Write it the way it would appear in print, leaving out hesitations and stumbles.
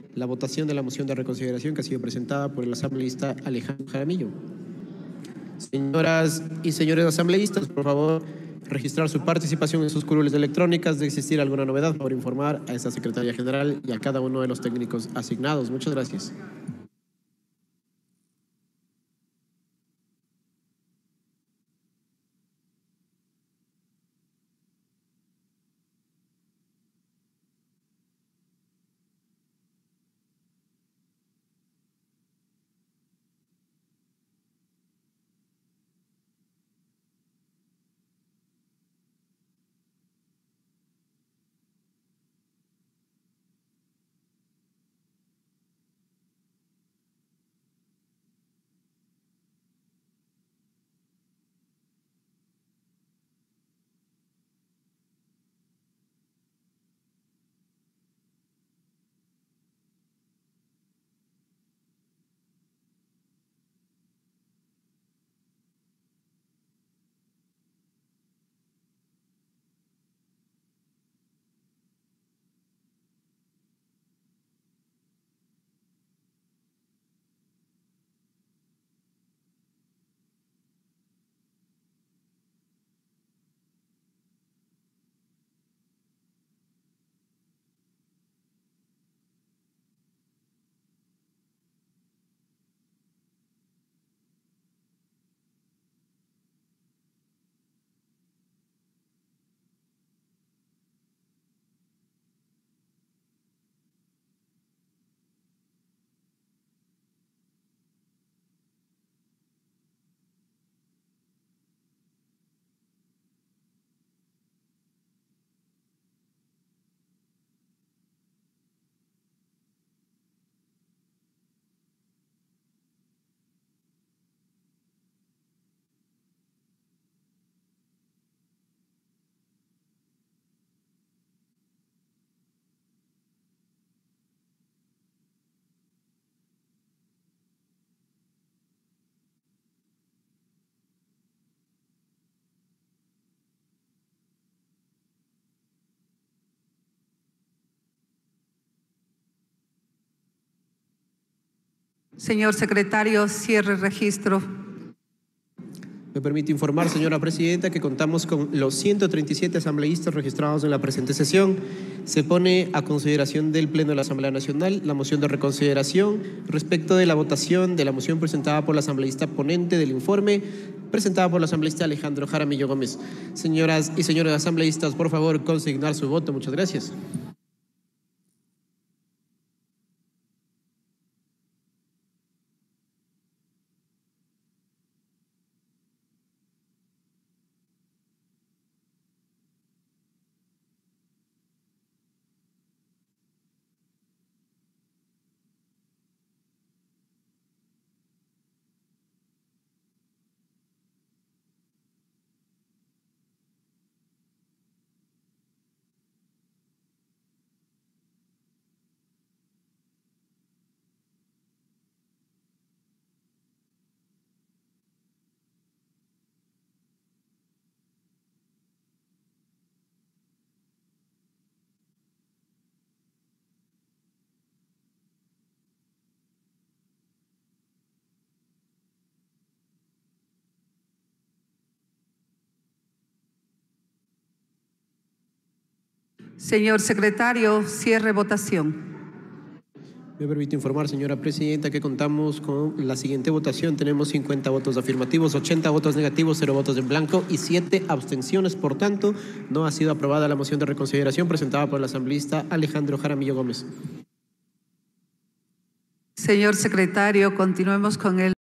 la votación de la moción de reconsideración que ha sido presentada por el asambleísta Alejandro Jaramillo. Señoras y señores asambleístas, por favor, registrar su participación en sus curules electrónicas. De existir alguna novedad, por informar a esta Secretaría General y a cada uno de los técnicos asignados. Muchas gracias. Señor secretario, cierre registro. Me permite informar, señora presidenta, que contamos con los 137 asambleístas registrados en la presente sesión. Se pone a consideración del Pleno de la Asamblea Nacional la moción de reconsideración respecto de la votación de la moción presentada por la asambleísta ponente del informe, presentada por la asambleísta Alejandro Jaramillo Gómez. Señoras y señores asambleístas, por favor, consignar su voto. Muchas gracias. Señor secretario, cierre votación. Me permite informar, señora presidenta, que contamos con la siguiente votación. Tenemos 50 votos afirmativos, 80 votos negativos, 0 votos en blanco y 7 abstenciones. Por tanto, no ha sido aprobada la moción de reconsideración presentada por el asambleísta Alejandro Jaramillo Gómez. Señor secretario, continuemos con el